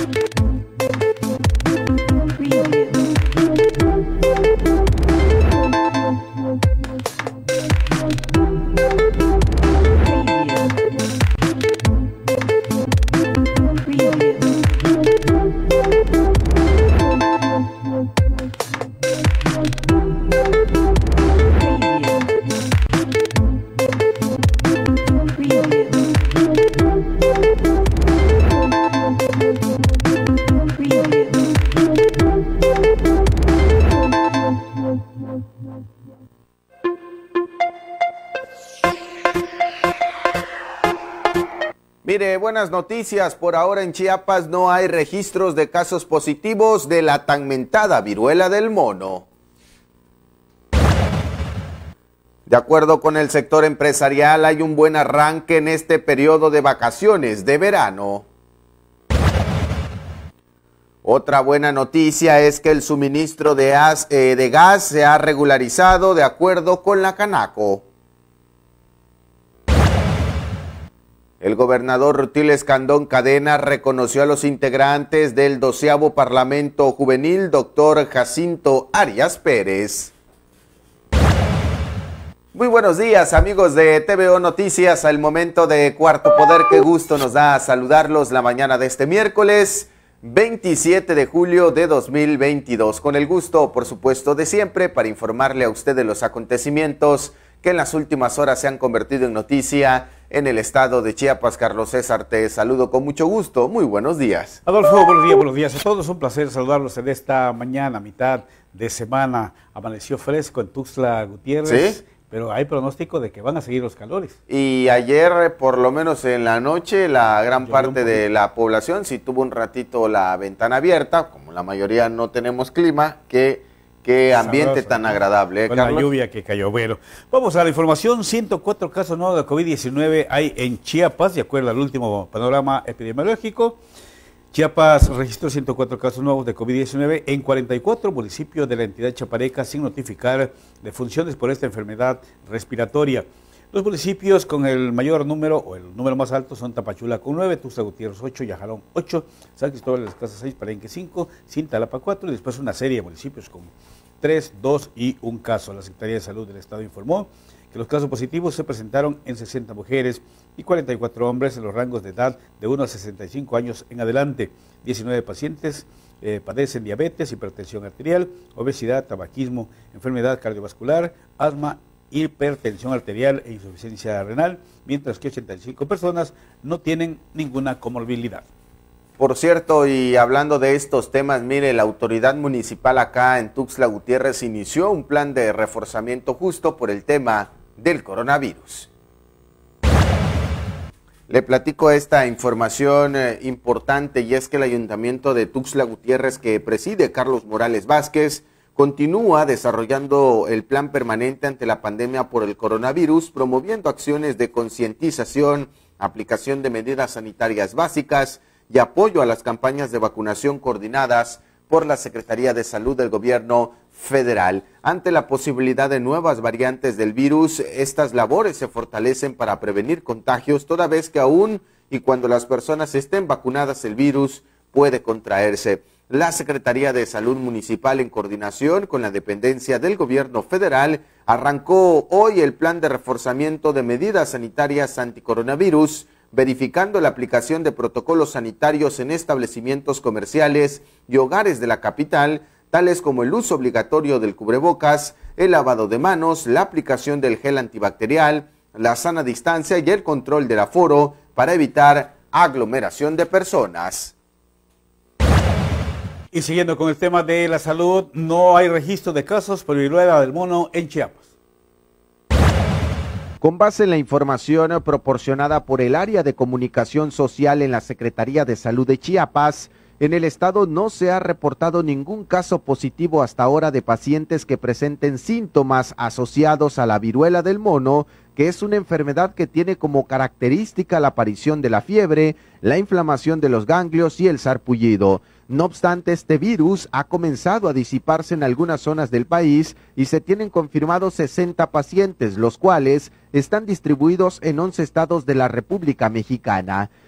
Mire, buenas noticias. Por ahora en Chiapas no hay registros de casos positivos de la tan mentada viruela del mono. De acuerdo con el sector empresarial, hay un buen arranque en este periodo de vacaciones de verano. Otra buena noticia es que el suministro de gas se ha regularizado de acuerdo con la Canaco. El gobernador Rutil Escandón Cadena reconoció a los integrantes del 12º Parlamento Juvenil, doctor Jacinto Arias Pérez. Muy buenos días, amigos de TVO Noticias, al momento de Cuarto Poder. Qué gusto nos da saludarlos la mañana de este miércoles 27 de julio de 2022. Con el gusto, por supuesto, de siempre para informarle a usted de los acontecimientos que en las últimas horas se han convertido en noticia en el estado de Chiapas. Carlos César, te saludo con mucho gusto. Muy buenos días. Adolfo, buenos días a todos. Un placer saludarlos en esta mañana, mitad de semana. Amaneció fresco en Tuxtla Gutiérrez. ¿Sí? Pero hay pronóstico de que van a seguir los calores. Y ayer, por lo menos en la noche, la gran parte de la población sí tuvo un ratito la ventana abierta. Como la mayoría no tenemos clima, qué ambiente sabroso, tan agradable, con Carlos. La lluvia que cayó. Bueno, vamos a la información. 104 casos nuevos de COVID-19 hay en Chiapas, de acuerdo al último panorama epidemiológico. Chiapas registró 104 casos nuevos de COVID-19 en 44 municipios de la entidad chapareca sin notificar defunciones por esta enfermedad respiratoria. Los municipios con el mayor número o el número más alto son Tapachula con 9, Tuxtla Gutiérrez 8, Yajalón 8, San Cristóbal de las Casas 6, Palenque 5, Cintalapa 4 y después una serie de municipios con 3, 2 y 1 caso. La Secretaría de Salud del Estado informó que los casos positivos se presentaron en 60 mujeres y 44 hombres en los rangos de edad de 1 a 65 años en adelante. 19 pacientes padecen diabetes, hipertensión arterial, obesidad, tabaquismo, enfermedad cardiovascular, asma, hipertensión arterial e insuficiencia renal, mientras que 85 personas no tienen ninguna comorbilidad. Por cierto, y hablando de estos temas, mire, la autoridad municipal acá en Tuxtla Gutiérrez inició un plan de reforzamiento justo por el tema del coronavirus. Le platico esta información importante, y es que el ayuntamiento de Tuxtla Gutiérrez, que preside Carlos Morales Vázquez, continúa desarrollando el plan permanente ante la pandemia por el coronavirus, promoviendo acciones de concientización, aplicación de medidas sanitarias básicas y apoyo a las campañas de vacunación coordinadas por la Secretaría de Salud del Gobierno Federal. Ante la posibilidad de nuevas variantes del virus, estas labores se fortalecen para prevenir contagios, toda vez que aún y cuando las personas estén vacunadas, el virus puede contraerse. La Secretaría de Salud Municipal, en coordinación con la dependencia del Gobierno Federal, arrancó hoy el plan de reforzamiento de medidas sanitarias anticoronavirus, verificando la aplicación de protocolos sanitarios en establecimientos comerciales y hogares de la capital, tales como el uso obligatorio del cubrebocas, el lavado de manos, la aplicación del gel antibacterial, la sana distancia y el control del aforo para evitar aglomeración de personas. Y siguiendo con el tema de la salud, no hay registro de casos por viruela del mono en Chiapas. Con base en la información proporcionada por el área de comunicación social en la Secretaría de Salud de Chiapas, en el estado no se ha reportado ningún caso positivo hasta ahora de pacientes que presenten síntomas asociados a la viruela del mono, que es una enfermedad que tiene como característica la aparición de la fiebre, la inflamación de los ganglios y el sarpullido. No obstante, este virus ha comenzado a disiparse en algunas zonas del país y se tienen confirmados 60 pacientes, los cuales están distribuidos en 11 estados de la República Mexicana.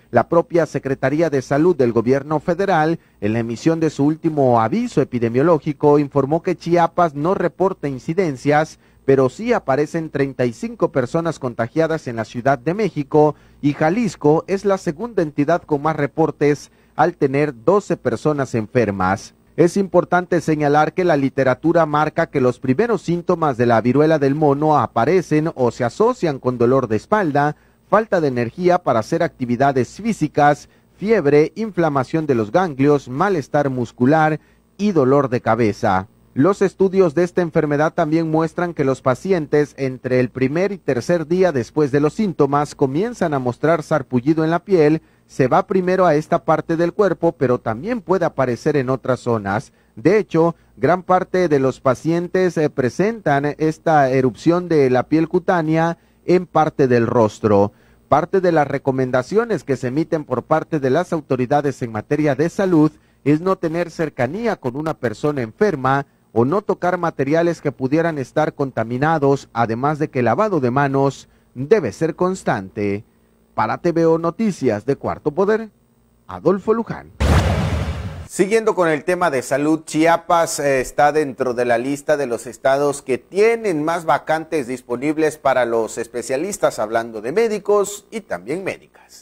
La propia Secretaría de Salud del Gobierno Federal, en la emisión de su último aviso epidemiológico, informó que Chiapas no reporta incidencias, pero sí aparecen 35 personas contagiadas en la Ciudad de México, y Jalisco es la segunda entidad con más reportes al tener 12 personas enfermas. Es importante señalar que la literatura marca que los primeros síntomas de la viruela del mono aparecen o se asocian con dolor de espalda, falta de energía para hacer actividades físicas, fiebre, inflamación de los ganglios, malestar muscular y dolor de cabeza. Los estudios de esta enfermedad también muestran que los pacientes entre el primer y tercer día después de los síntomas comienzan a mostrar sarpullido en la piel. Se va primero a esta parte del cuerpo, pero también puede aparecer en otras zonas. De hecho, gran parte de los pacientes presentan esta erupción de la piel cutánea en parte del rostro. Parte de las recomendaciones que se emiten por parte de las autoridades en materia de salud es no tener cercanía con una persona enferma o no tocar materiales que pudieran estar contaminados, además de que el lavado de manos debe ser constante. Para TVO Noticias de Cuarto Poder, Adolfo Luján. Siguiendo con el tema de salud, Chiapas está dentro de la lista de los estados que tienen más vacantes disponibles para los especialistas, hablando de médicos y también médicas.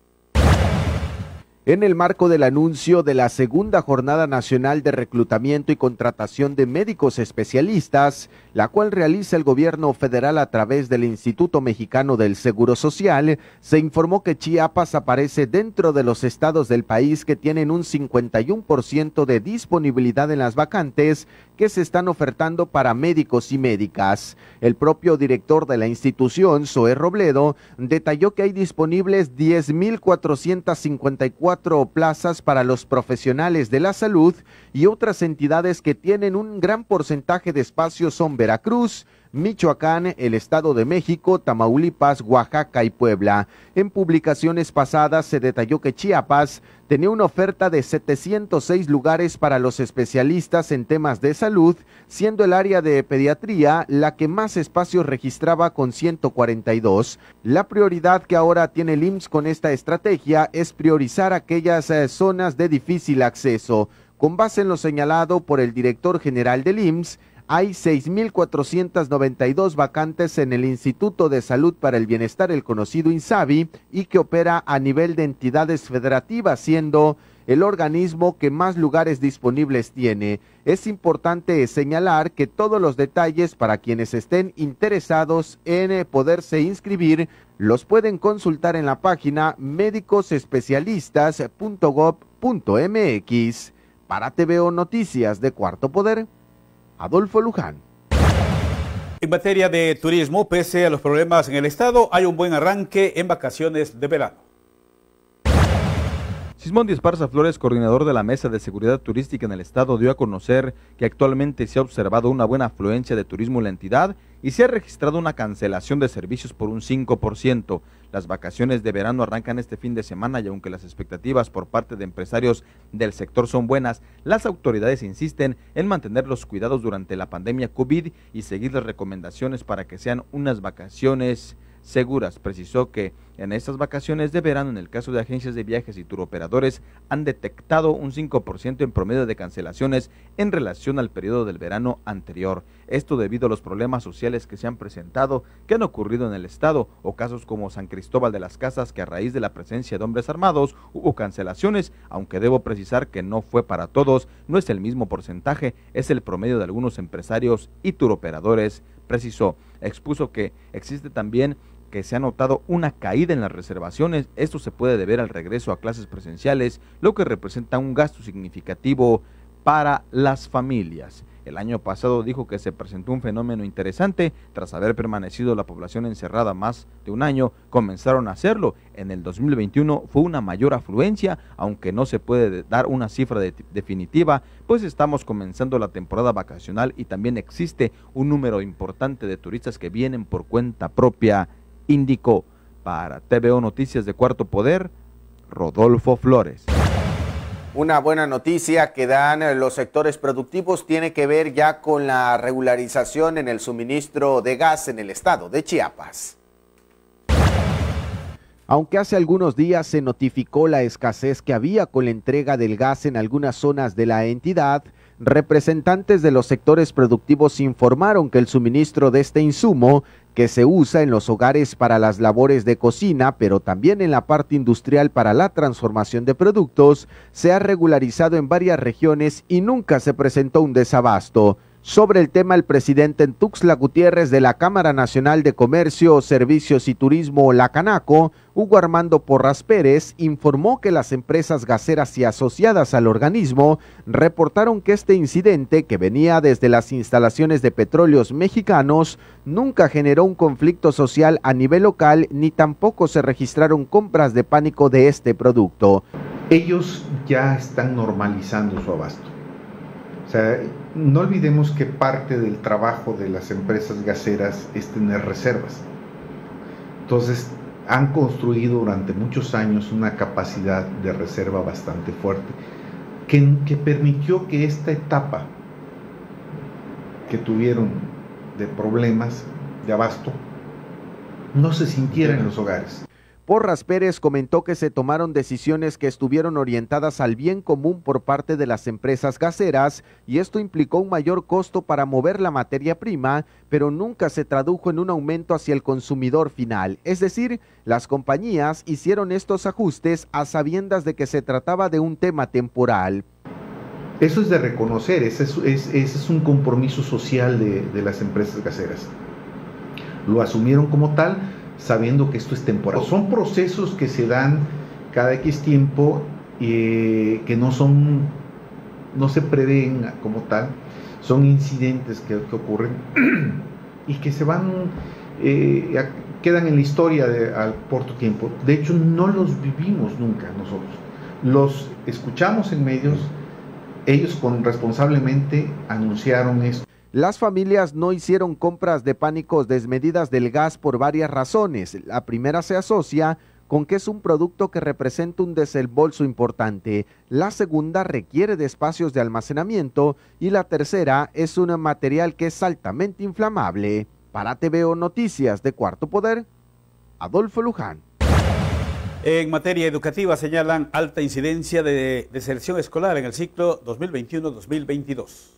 En el marco del anuncio de la segunda Jornada Nacional de Reclutamiento y Contratación de Médicos Especialistas, la cual realiza el gobierno federal a través del Instituto Mexicano del Seguro Social, se informó que Chiapas aparece dentro de los estados del país que tienen un 51% de disponibilidad en las vacantes que se están ofertando para médicos y médicas. El propio director de la institución, Zoé Robledo, detalló que hay disponibles 10,454 plazas para los profesionales de la salud, y otras entidades que tienen un gran porcentaje de espacios son Veracruz, Michoacán, el Estado de México, Tamaulipas, Oaxaca y Puebla. En publicaciones pasadas se detalló que Chiapas tenía una oferta de 706 lugares para los especialistas en temas de salud, siendo el área de pediatría la que más espacios registraba con 142. La prioridad que ahora tiene el IMSS con esta estrategia es priorizar aquellas zonas de difícil acceso. Con base en lo señalado por el director general del IMSS, hay 6,492 vacantes en el Instituto de Salud para el Bienestar, el conocido INSABI, y que opera a nivel de entidades federativas, siendo el organismo que más lugares disponibles tiene. Es importante señalar que todos los detalles para quienes estén interesados en poderse inscribir los pueden consultar en la página médicosespecialistas.gov.mx. Para TVO Noticias de Cuarto Poder, Adolfo Luján. En materia de turismo, pese a los problemas en el estado, hay un buen arranque en vacaciones de verano. Sismondi Esparza Flores, coordinador de la Mesa de Seguridad Turística en el estado, dio a conocer que actualmente se ha observado una buena afluencia de turismo en la entidad y se ha registrado una cancelación de servicios por un 5%. Las vacaciones de verano arrancan este fin de semana y aunque las expectativas por parte de empresarios del sector son buenas, las autoridades insisten en mantener los cuidados durante la pandemia COVID y seguir las recomendaciones para que sean unas vacaciones seguras. Precisó que en estas vacaciones de verano, en el caso de agencias de viajes y turoperadores, han detectado un 5% en promedio de cancelaciones en relación al periodo del verano anterior. Esto debido a los problemas sociales que se han presentado, que han ocurrido en el estado, o casos como San Cristóbal de las Casas, que a raíz de la presencia de hombres armados hubo cancelaciones, aunque debo precisar que no fue para todos, no es el mismo porcentaje, es el promedio de algunos empresarios y turoperadores, precisó. Expuso que existe también que se ha notado una caída en las reservaciones. Esto se puede deber al regreso a clases presenciales, lo que representa un gasto significativo para las familias. El año pasado dijo que se presentó un fenómeno interesante. Tras haber permanecido la población encerrada más de un año, comenzaron a hacerlo. En el 2021 fue una mayor afluencia, aunque no se puede dar una cifra definitiva, pues estamos comenzando la temporada vacacional y también existe un número importante de turistas que vienen por cuenta propia, indicó. Para TVO Noticias de Cuarto Poder, Rodolfo Flores. Una buena noticia que dan los sectores productivos tiene que ver ya con la regularización en el suministro de gas en el estado de Chiapas. Aunque hace algunos días se notificó la escasez que había con la entrega del gas en algunas zonas de la entidad, representantes de los sectores productivos informaron que el suministro de este insumo, que se usa en los hogares para las labores de cocina, pero también en la parte industrial para la transformación de productos, se ha regularizado en varias regiones y nunca se presentó un desabasto. Sobre el tema, el presidente en Tuxtla Gutiérrez de la Cámara Nacional de Comercio, Servicios y Turismo, la Canaco, Hugo Armando Porras Pérez, informó que las empresas gaseras y asociadas al organismo reportaron que este incidente, que venía desde las instalaciones de Petróleos Mexicanos, nunca generó un conflicto social a nivel local, ni tampoco se registraron compras de pánico de este producto. Ellos ya están normalizando su abasto. O sea, no olvidemos que parte del trabajo de las empresas gaseras es tener reservas. Entonces, han construido durante muchos años una capacidad de reserva bastante fuerte que permitió que esta etapa que tuvieron de problemas de abasto no se sintiera en los hogares. Porras Pérez comentó que se tomaron decisiones que estuvieron orientadas al bien común por parte de las empresas gaseras y esto implicó un mayor costo para mover la materia prima, pero nunca se tradujo en un aumento hacia el consumidor final. Es decir, las compañías hicieron estos ajustes a sabiendas de que se trataba de un tema temporal. Eso es de reconocer, ese es un compromiso social de las empresas gaseras. Lo asumieron como tal, sabiendo que esto es temporal. Son procesos que se dan cada X tiempo y que no se prevén como tal, son incidentes que ocurren y que se van, quedan en la historia al corto tiempo. De hecho, no los vivimos nunca nosotros, los escuchamos en medios, ellos responsablemente anunciaron esto. Las familias no hicieron compras de pánicos desmedidas del gas por varias razones. La primera se asocia con que es un producto que representa un desembolso importante. La segunda requiere de espacios de almacenamiento y la tercera es un material que es altamente inflamable. Para TVO Noticias de Cuarto Poder, Adolfo Luján. En materia educativa señalan alta incidencia de deserción escolar en el ciclo 2021-2022.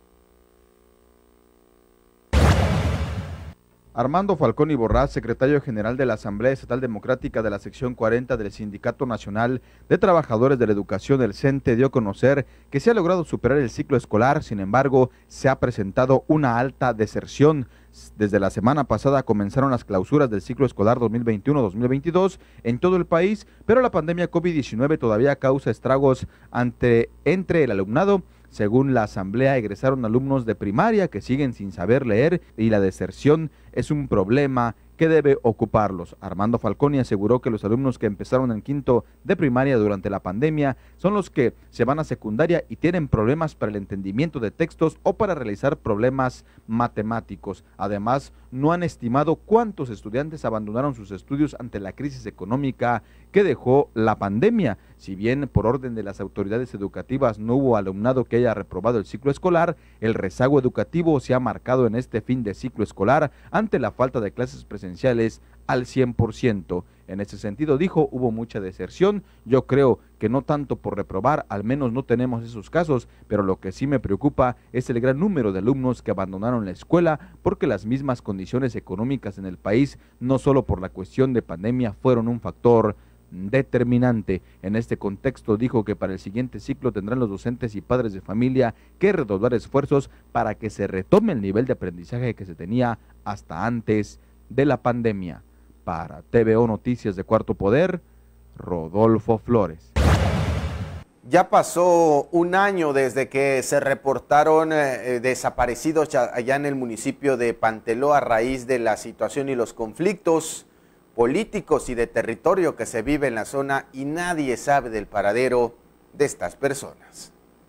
Armando Falcón y Borrás, secretario general de la Asamblea Estatal Democrática de la sección 40 del Sindicato Nacional de Trabajadores de la Educación, el CENTE, dio a conocer que se ha logrado superar el ciclo escolar, sin embargo, se ha presentado una alta deserción. Desde la semana pasada comenzaron las clausuras del ciclo escolar 2021-2022 en todo el país, pero la pandemia COVID-19 todavía causa estragos entre el alumnado. Según la asamblea, egresaron alumnos de primaria que siguen sin saber leer y la deserción es un problema que debe ocuparlos. Armando Falconi aseguró que los alumnos que empezaron en quinto de primaria durante la pandemia son los que se van a secundaria y tienen problemas para el entendimiento de textos o para realizar problemas matemáticos. Además, no han estimado cuántos estudiantes abandonaron sus estudios ante la crisis económica que dejó la pandemia. Si bien por orden de las autoridades educativas no hubo alumnado que haya reprobado el ciclo escolar, el rezago educativo se ha marcado en este fin de ciclo escolar ante la falta de clases presenciales al 100%. En ese sentido, dijo, hubo mucha deserción. Yo creo que no tanto por reprobar, al menos no tenemos esos casos, pero lo que sí me preocupa es el gran número de alumnos que abandonaron la escuela porque las mismas condiciones económicas en el país, no solo por la cuestión de pandemia, fueron un factor determinante. En este contexto dijo que para el siguiente ciclo tendrán los docentes y padres de familia que redoblar esfuerzos para que se retome el nivel de aprendizaje que se tenía hasta antes de la pandemia. Para TVO Noticias de Cuarto Poder, Rodolfo Flores. Ya pasó un año desde que se reportaron desaparecidos allá en el municipio de Panteló a raíz de la situación y los conflictos políticos y de territorio que se vive en la zona y nadie sabe del paradero de estas personas.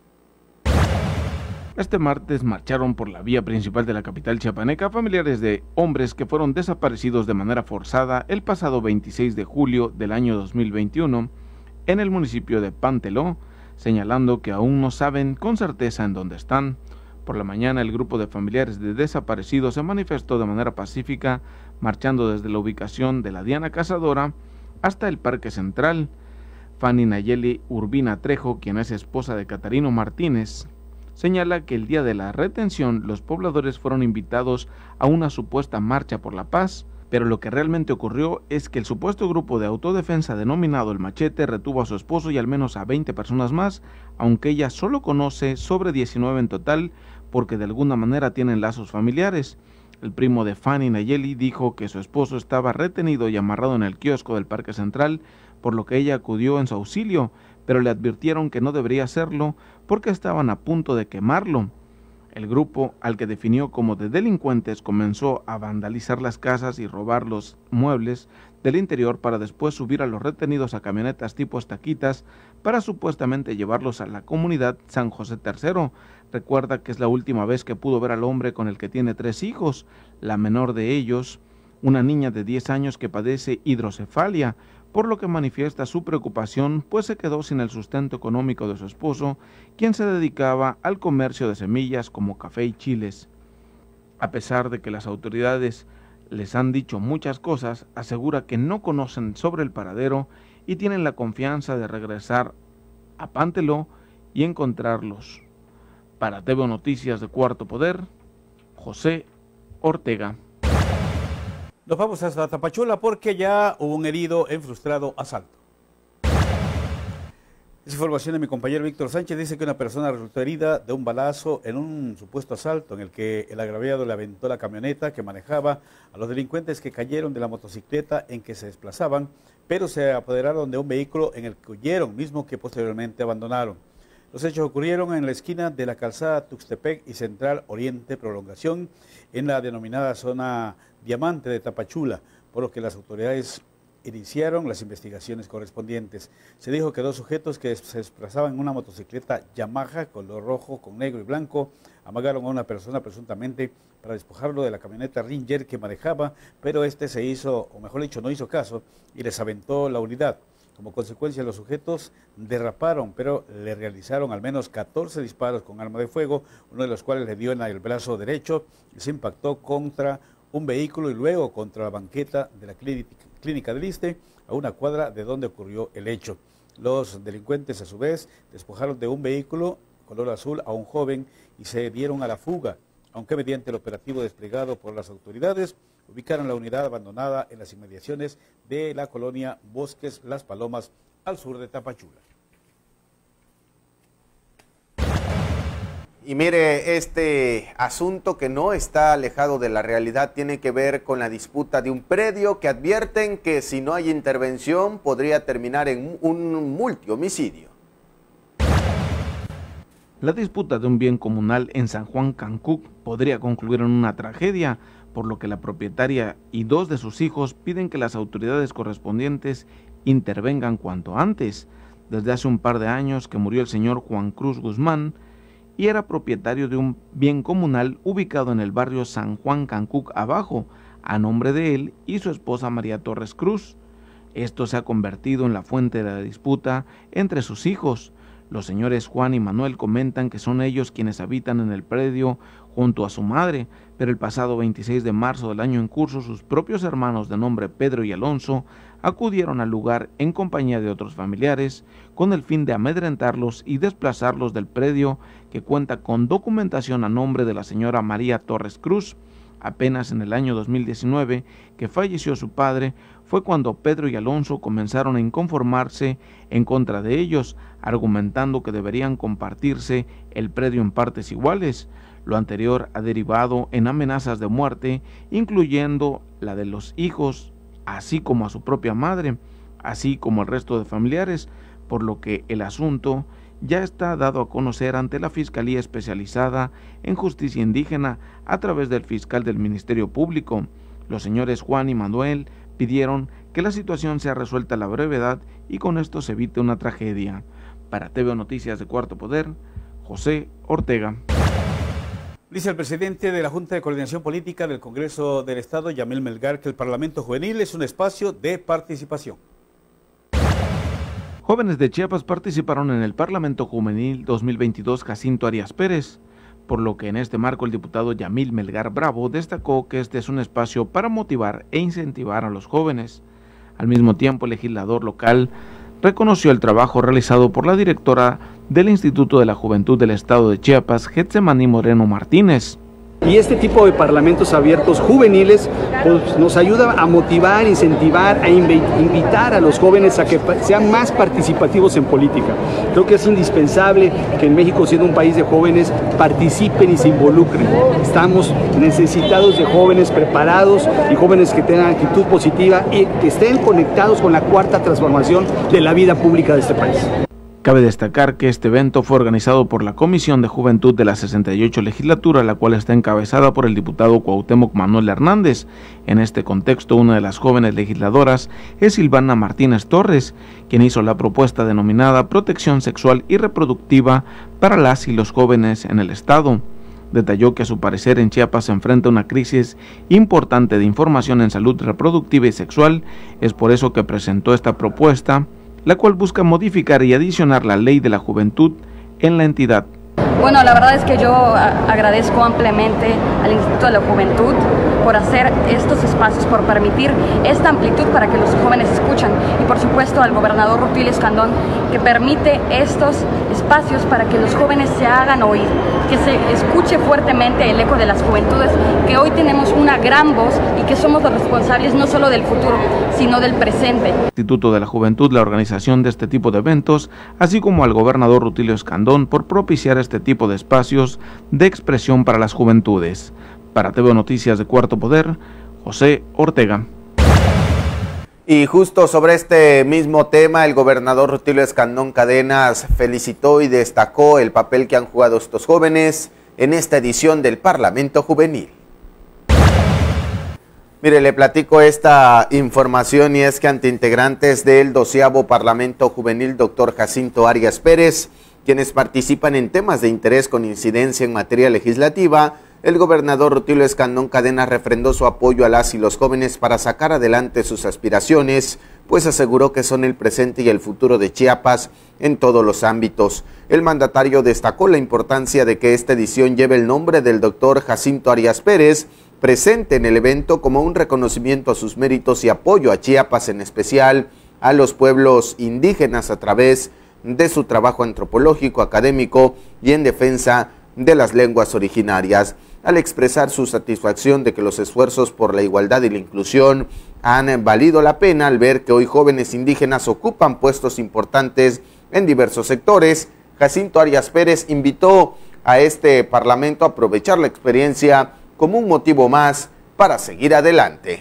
Este martes marcharon por la vía principal de la capital chiapaneca familiares de hombres que fueron desaparecidos de manera forzada el pasado 26 de julio del año 2021 en el municipio de Panteló, señalando que aún no saben con certeza en dónde están. Por la mañana, el grupo de familiares de desaparecidos se manifestó de manera pacífica, marchando desde la ubicación de la Diana Cazadora hasta el Parque Central. Fanny Nayeli Urbina Trejo, quien es esposa de Catarino Martínez, señala que el día de la retención los pobladores fueron invitados a una supuesta marcha por la paz, pero lo que realmente ocurrió es que el supuesto grupo de autodefensa denominado El Machete retuvo a su esposo y al menos a 20 personas más, aunque ella solo conoce sobre 19 en total porque de alguna manera tienen lazos familiares. El primo de Fanny Nayeli dijo que su esposo estaba retenido y amarrado en el kiosco del Parque Central, por lo que ella acudió en su auxilio, pero le advirtieron que no debería hacerlo porque estaban a punto de quemarlo. El grupo, al que definió como de delincuentes, comenzó a vandalizar las casas y robar los muebles del interior para después subir a los retenidos a camionetas tipo estaquitas para supuestamente llevarlos a la comunidad San José III. Recuerda que es la última vez que pudo ver al hombre con el que tiene 3 hijos, la menor de ellos, una niña de 10 años que padece hidrocefalia, por lo que manifiesta su preocupación, pues se quedó sin el sustento económico de su esposo, quien se dedicaba al comercio de semillas como café y chiles. A pesar de que las autoridades les han dicho muchas cosas, asegura que no conocen sobre el paradero y tienen la confianza de regresar a Panteló y encontrarlos. Para TV Noticias de Cuarto Poder, José Ortega. Nos vamos hasta Tapachula porque ya hubo un herido en frustrado asalto. Esa información de mi compañero Víctor Sánchez dice que una persona resultó herida de un balazo en un supuesto asalto en el que el agraviado le aventó la camioneta que manejaba a los delincuentes que cayeron de la motocicleta en que se desplazaban, pero se apoderaron de un vehículo en el que huyeron, mismo que posteriormente abandonaron. Los hechos ocurrieron en la esquina de la calzada Tuxtepec y Central Oriente Prolongación, en la denominada zona Diamante de Tapachula, por lo que las autoridades iniciaron las investigaciones correspondientes. Se dijo que 2 sujetos que se desplazaban en una motocicleta Yamaha color rojo con negro y blanco amagaron a una persona presuntamente para despojarlo de la camioneta Ranger que manejaba, pero este se hizo, o mejor dicho, no hizo caso y les aventó la unidad. Como consecuencia, los sujetos derraparon, pero le realizaron al menos 14 disparos con arma de fuego, uno de los cuales le dio en el brazo derecho y se impactó contra un vehículo y luego contra la banqueta de la clínica del Iste, a una cuadra de donde ocurrió el hecho. Los delincuentes, a su vez, despojaron de un vehículo color azul a un joven y se dieron a la fuga, aunque mediante el operativo desplegado por las autoridades, ubicaron la unidad abandonada en las inmediaciones de la colonia Bosques Las Palomas, al sur de Tapachula. Y mire, este asunto que no está alejado de la realidad tiene que ver con la disputa de un predio que advierten que si no hay intervención podría terminar en un multihomicidio. La disputa de un bien comunal en San Juan Cancuc podría concluir en una tragedia, por lo que la propietaria y 2 de sus hijos piden que las autoridades correspondientes intervengan cuanto antes. Desde hace un par de años que murió el señor Juan Cruz Guzmán y era propietario de un bien comunal ubicado en el barrio San Juan Cancuc Abajo, a nombre de él y su esposa María Torres Cruz. Esto se ha convertido en la fuente de la disputa entre sus hijos. Los señores Juan y Manuel comentan que son ellos quienes habitan en el predio junto a su madre, pero el pasado 26 de marzo del año en curso, sus propios hermanos de nombre Pedro y Alonso acudieron al lugar en compañía de otros familiares con el fin de amedrentarlos y desplazarlos del predio que cuenta con documentación a nombre de la señora María Torres Cruz. Apenas en el año 2019, que falleció su padre, fue cuando Pedro y Alonso comenzaron a inconformarse en contra de ellos, argumentando que deberían compartirse el predio en partes iguales. Lo anterior ha derivado en amenazas de muerte, incluyendo la de los hijos, así como a su propia madre, así como al resto de familiares, por lo que el asunto ya está dado a conocer ante la Fiscalía Especializada en Justicia Indígena a través del fiscal del Ministerio Público. Los señores Juan y Manuel pidieron que la situación sea resuelta a la brevedad y con esto se evite una tragedia. Para TV Noticias de Cuarto Poder, José Ortega. Dice el presidente de la Junta de Coordinación Política del Congreso del Estado, Yamil Melgar, que el Parlamento Juvenil es un espacio de participación. Jóvenes de Chiapas participaron en el Parlamento Juvenil 2022 Jacinto Arias Pérez, por lo que en este marco el diputado Yamil Melgar Bravo destacó que este es un espacio para motivar e incentivar a los jóvenes. Al mismo tiempo, el legislador local reconoció el trabajo realizado por la directora del Instituto de la Juventud del Estado de Chiapas, Getsemaní Moreno Martínez. Y este tipo de parlamentos abiertos juveniles pues, nos ayuda a motivar, incentivar, a invitar a los jóvenes a que sean más participativos en política. Creo que es indispensable que en México, siendo un país de jóvenes, participen y se involucren. Estamos necesitados de jóvenes preparados y jóvenes que tengan actitud positiva y que estén conectados con la cuarta transformación de la vida pública de este país. Cabe destacar que este evento fue organizado por la Comisión de Juventud de la 68 Legislatura, la cual está encabezada por el diputado Cuauhtémoc Manuel Hernández. En este contexto, una de las jóvenes legisladoras es Silvana Martínez Torres, quien hizo la propuesta denominada Protección Sexual y Reproductiva para las y los jóvenes en el Estado. Detalló que a su parecer en Chiapas se enfrenta una crisis importante de información en salud reproductiva y sexual. Es por eso que presentó esta propuesta, la cual busca modificar y adicionar la Ley de la Juventud en la entidad. Bueno, la verdad es que yo agradezco ampliamente al Instituto de la Juventud por hacer estos espacios, por permitir esta amplitud para que los jóvenes escuchen, y por supuesto al gobernador Rutilio Escandón, que permite estos espacios para que los jóvenes se hagan oír, que se escuche fuertemente el eco de las juventudes, que hoy tenemos una gran voz y que somos los responsables no solo del futuro, sino del presente. Instituto de la Juventud, la organización de este tipo de eventos, así como al gobernador Rutilio Escandón por propiciar este tipo de espacios de expresión para las juventudes. Para TV Noticias de Cuarto Poder, José Ortega. Y justo sobre este mismo tema, el gobernador Rutilio Escandón Cadenas felicitó y destacó el papel que han jugado estos jóvenes en esta edición del Parlamento Juvenil. Mire, le platico esta información, y es que ante integrantes del 12º Parlamento Juvenil, doctor Jacinto Arias Pérez, quienes participan en temas de interés con incidencia en materia legislativa, el gobernador Rutilio Escandón Cadenas refrendó su apoyo a las y los jóvenes para sacar adelante sus aspiraciones, pues aseguró que son el presente y el futuro de Chiapas en todos los ámbitos. El mandatario destacó la importancia de que esta edición lleve el nombre del doctor Jacinto Arias Pérez, presente en el evento, como un reconocimiento a sus méritos y apoyo a Chiapas, en especial a los pueblos indígenas, a través de su trabajo antropológico, académico y en defensa de las lenguas originarias, al expresar su satisfacción de que los esfuerzos por la igualdad y la inclusión han valido la pena al ver que hoy jóvenes indígenas ocupan puestos importantes en diversos sectores. Jacinto Arias Pérez invitó a este parlamento a aprovechar la experiencia como un motivo más para seguir adelante.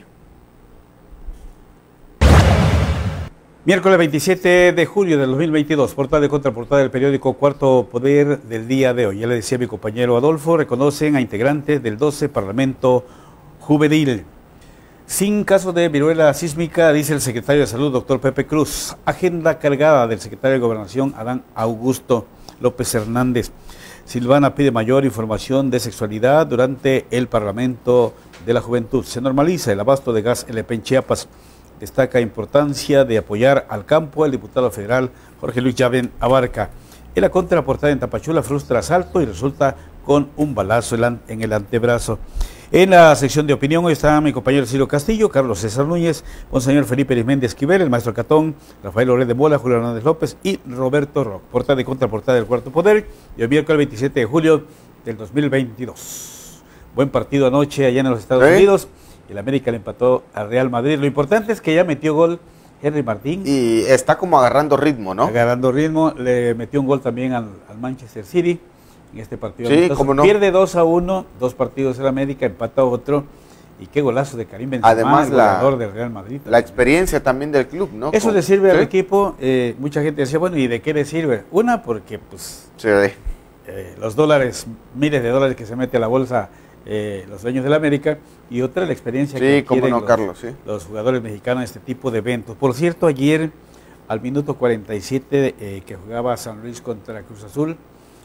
Miércoles 27 de julio del 2022, portada y contraportada del periódico Cuarto Poder del día de hoy. Ya le decía mi compañero Adolfo, reconocen a integrantes del 12 Parlamento Juvenil. Sin caso de viruela sísmica, dice el secretario de Salud, doctor Pepe Cruz. Agenda cargada del secretario de Gobernación, Adán Augusto López Hernández. Silvana pide mayor información de sexualidad durante el Parlamento de la Juventud. Se normaliza el abasto de gas LP en Chiapas. Destaca importancia de apoyar al campo el diputado federal Jorge Luis Llaven Abarca. En la contraportada, en Tapachula frustra asalto y resulta con un balazo en el antebrazo. En la sección de opinión hoy está mi compañero Ciro Castillo, Carlos César Núñez, Monseñor Felipe Arismendi Esquivel, el maestro Catón, Rafael Oré de Mola, Julio Hernández López y Roberto Rock. Portada y contraportada del Cuarto Poder, y hoy miércoles 27 de julio del 2022. Buen partido anoche allá en los Estados Unidos. El América le empató al Real Madrid. Lo importante es que ya metió gol Henry Martín. Y está como agarrando ritmo, ¿no? Agarrando ritmo. Le metió un gol también al Manchester City en este partido. Sí, cómo no. Pierde 2-1, 2 partidos el América, empata otro. Y qué golazo de Karim Benzema, además, el goleador del Real Madrid. La experiencia también del club, ¿no? Eso le sirve al equipo. Mucha gente decía, bueno, ¿y de qué le sirve? Una, porque pues los dólares, miles de dólares que se mete a la bolsa los dueños de la América, y otra la experiencia que adquieren los jugadores mexicanos en este tipo de eventos. Por cierto, ayer al minuto 47 que jugaba San Luis contra Cruz Azul,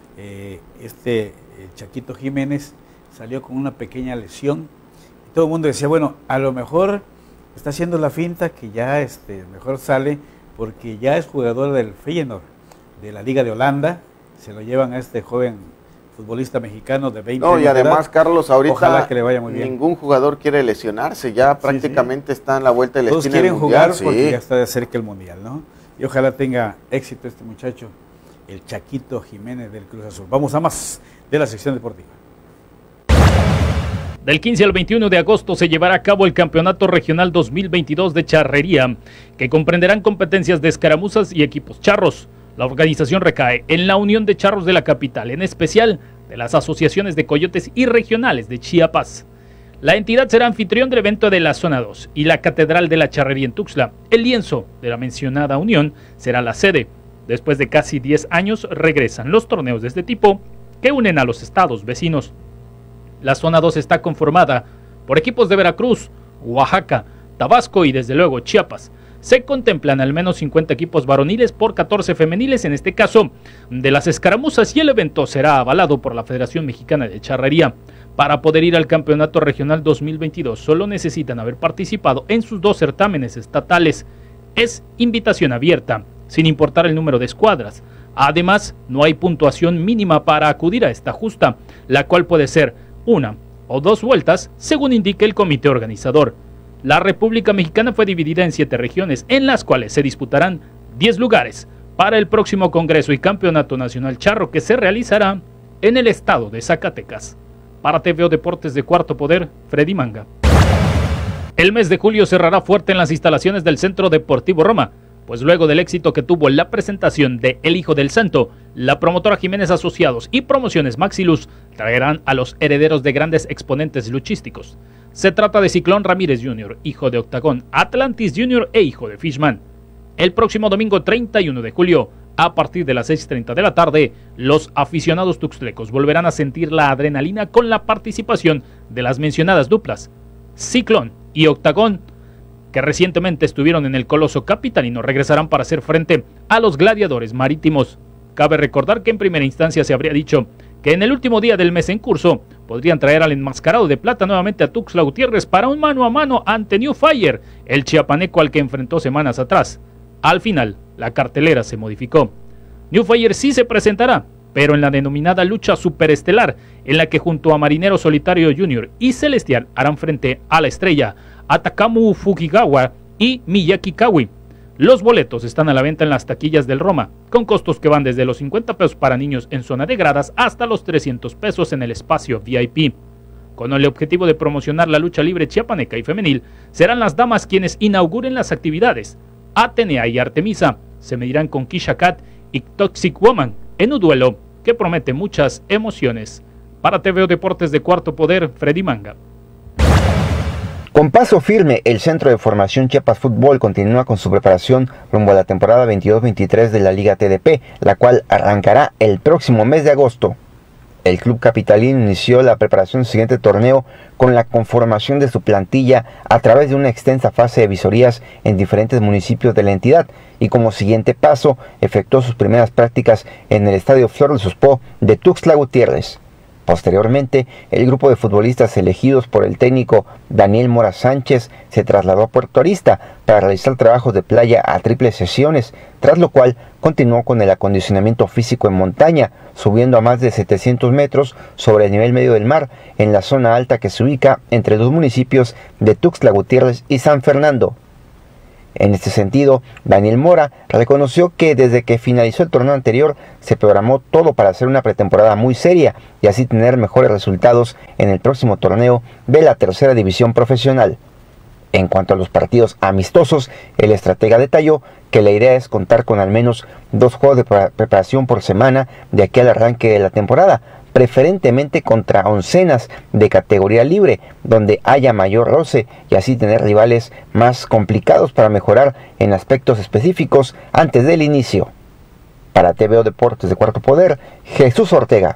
Chaquito Jiménez salió con una pequeña lesión y todo el mundo decía, bueno, a lo mejor está haciendo la finta que ya mejor sale porque ya es jugador del Feyenoord, de la Liga de Holanda. Se lo llevan a este joven futbolista mexicano de 20 No, años y además, de edad. Carlos, ahorita Ojalá que le vaya muy bien. Ningún jugador quiere lesionarse, ya prácticamente está en la vuelta de la Todos esquina quieren del mundial, jugar porque ya está de cerca el mundial, ¿no? Y ojalá tenga éxito este muchacho, el Chaquito Jiménez del Cruz Azul. Vamos a más de la sección deportiva. Del 15 al 21 de agosto se llevará a cabo el Campeonato Regional 2022 de Charrería, que comprenderán competencias de escaramuzas y equipos charros. La organización recae en la Unión de Charros de la capital, en especial de las asociaciones de coyotes y regionales de Chiapas. La entidad será anfitrión del evento de la Zona 2 y la Catedral de la Charrería en Tuxtla. El lienzo de la mencionada unión será la sede. Después de casi 10 años regresan los torneos de este tipo que unen a los estados vecinos. La Zona 2 está conformada por equipos de Veracruz, Oaxaca, Tabasco y desde luego Chiapas. Se contemplan al menos 50 equipos varoniles por 14 femeniles, en este caso de las escaramuzas, y el evento será avalado por la Federación Mexicana de Charrería. Para poder ir al Campeonato Regional 2022 solo necesitan haber participado en sus 2 certámenes estatales. Es invitación abierta, sin importar el número de escuadras. Además, no hay puntuación mínima para acudir a esta justa, la cual puede ser 1 o 2 vueltas, según indique el comité organizador. La República Mexicana fue dividida en 7 regiones, en las cuales se disputarán 10 lugares para el próximo Congreso y Campeonato Nacional Charro, que se realizará en el estado de Zacatecas. Para TVO Deportes de Cuarto Poder, Freddy Manga. El mes de julio cerrará fuerte en las instalaciones del Centro Deportivo Roma, pues luego del éxito que tuvo la presentación de El Hijo del Santo, la promotora Jiménez Asociados y Promociones Maxiluz traerán a los herederos de grandes exponentes luchísticos. Se trata de Ciclón Ramírez Jr., hijo de Octagón, Atlantis Jr. e hijo de Fishman. El próximo domingo 31 de julio, a partir de las 6:30 de la tarde, los aficionados tuxtlecos volverán a sentir la adrenalina con la participación de las mencionadas duplas, Ciclón y Octagón, que recientemente estuvieron en el Coloso Capitalino, regresarán para hacer frente a los gladiadores marítimos. Cabe recordar que en primera instancia se habría dicho que en el último día del mes en curso podrían traer al enmascarado de plata nuevamente a Tuxtla Gutiérrez para un mano a mano ante New Fire, el chiapaneco al que enfrentó semanas atrás. Al final, la cartelera se modificó. New Fire sí se presentará, pero en la denominada lucha superestelar, en la que junto a Marinero Solitario Jr. y Celestial harán frente a la estrella Atakamu Fujigawa y Miyaki Kawi. Los boletos están a la venta en las taquillas del Roma, con costos que van desde los 50 pesos para niños en zona de gradas hasta los 300 pesos en el espacio VIP. Con el objetivo de promocionar la lucha libre chiapaneca y femenil, serán las damas quienes inauguren las actividades. Atenea y Artemisa se medirán con Kisha Cat y Toxic Woman en un duelo que promete muchas emociones. Para TVO Deportes de Cuarto Poder, Freddy Manga. Con paso firme, el Centro de Formación Chiapas Fútbol continúa con su preparación rumbo a la temporada 22-23 de la Liga TDP, la cual arrancará el próximo mes de agosto. El club capitalino inició la preparación del siguiente torneo con la conformación de su plantilla a través de una extensa fase de visorías en diferentes municipios de la entidad y como siguiente paso efectuó sus primeras prácticas en el Estadio Flor de Sospó de Tuxtla Gutiérrez. Posteriormente, el grupo de futbolistas elegidos por el técnico Daniel Mora Sánchez se trasladó a Puerto Arista para realizar trabajos de playa a triples sesiones, tras lo cual continuó con el acondicionamiento físico en montaña, subiendo a más de 700 metros sobre el nivel medio del mar, en la zona alta que se ubica entre los municipios de Tuxtla Gutiérrez y San Fernando. En este sentido, Daniel Mora reconoció que desde que finalizó el torneo anterior se programó todo para hacer una pretemporada muy seria y así tener mejores resultados en el próximo torneo de la tercera división profesional. En cuanto a los partidos amistosos, el estratega detalló que la idea es contar con al menos 2 juegos de preparación por semana de aquí al arranque de la temporada, preferentemente contra oncenas de categoría libre, donde haya mayor roce y así tener rivales más complicados para mejorar en aspectos específicos antes del inicio. Para TVO Deportes de Cuarto Poder, Jesús Ortega.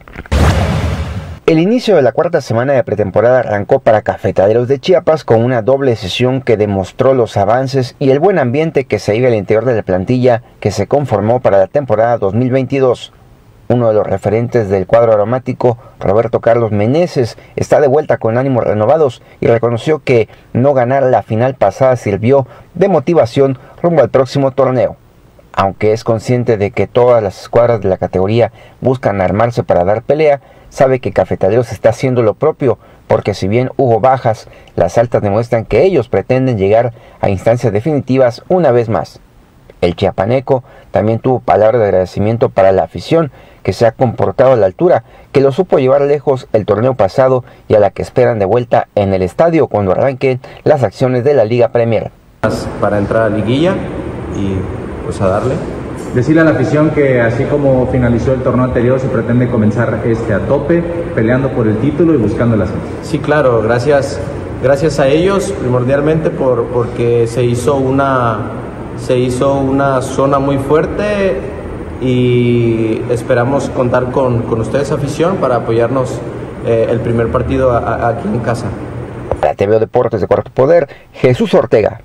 El inicio de la cuarta semana de pretemporada arrancó para Cafetaleros de Chiapas con una doble sesión que demostró los avances y el buen ambiente que se vive al interior de la plantilla que se conformó para la temporada 2022. Uno de los referentes del cuadro aromático, Roberto Carlos Meneses, está de vuelta con ánimos renovados y reconoció que no ganar la final pasada sirvió de motivación rumbo al próximo torneo. Aunque es consciente de que todas las escuadras de la categoría buscan armarse para dar pelea, sabe que Cafetaleros está haciendo lo propio, porque si bien hubo bajas, las altas demuestran que ellos pretenden llegar a instancias definitivas una vez más. El chiapaneco también tuvo palabras de agradecimiento para la afición, que se ha comportado a la altura, que lo supo llevar lejos el torneo pasado y a la que esperan de vuelta en el estadio cuando arranquen las acciones de la Liga Premier. Para entrar a liguilla y pues a darle. Decirle a la afición que así como finalizó el torneo anterior, se pretende comenzar a tope, peleando por el título y buscando el ascenso. Sí, claro, gracias a ellos primordialmente porque se hizo una zona muy fuerte y esperamos contar con ustedes, afición, para apoyarnos el primer partido aquí en casa. Para TVO Deportes de Cuarto Poder, Jesús Ortega.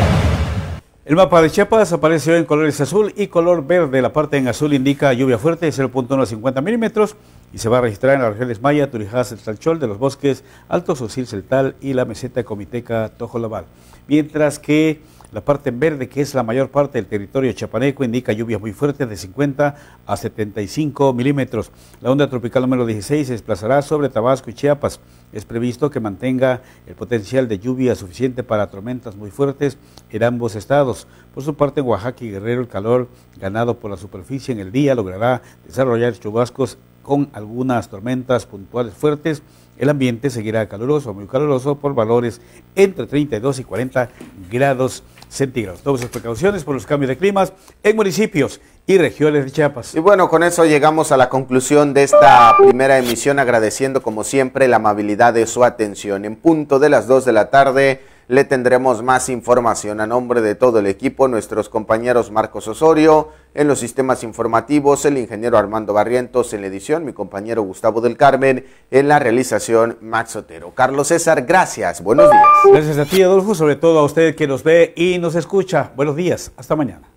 El mapa de Chiapas apareció en colores azul y color verde. La parte en azul indica lluvia fuerte de 0.1 a 50 milímetros y se va a registrar en las regiones Maya, Turijás, el Salchol, de los bosques Altos, Ocil, Celtal y la meseta Comiteca, Tojolabal. Mientras que la parte en verde, que es la mayor parte del territorio chiapaneco, indica lluvias muy fuertes de 50 a 75 milímetros. La onda tropical número 16 se desplazará sobre Tabasco y Chiapas. Es previsto que mantenga el potencial de lluvia suficiente para tormentas muy fuertes en ambos estados. Por su parte, en Oaxaca y Guerrero, el calor ganado por la superficie en el día logrará desarrollar chubascos con algunas tormentas puntuales fuertes. El ambiente seguirá caluroso, muy caluroso, por valores entre 32 y 40 grados centígrados. Todas sus precauciones por los cambios de climas en municipios y regiones de Chiapas. Y bueno, con eso llegamos a la conclusión de esta primera emisión, agradeciendo como siempre la amabilidad de su atención. En punto de las 2 de la tarde le tendremos más información. A nombre de todo el equipo, nuestros compañeros Marcos Osorio en los sistemas informativos, el ingeniero Armando Barrientos en la edición, mi compañero Gustavo del Carmen en la realización, Max Otero. Carlos César, gracias, buenos días. Gracias a ti, Adolfo, sobre todo a usted que nos ve y nos escucha. Buenos días, hasta mañana.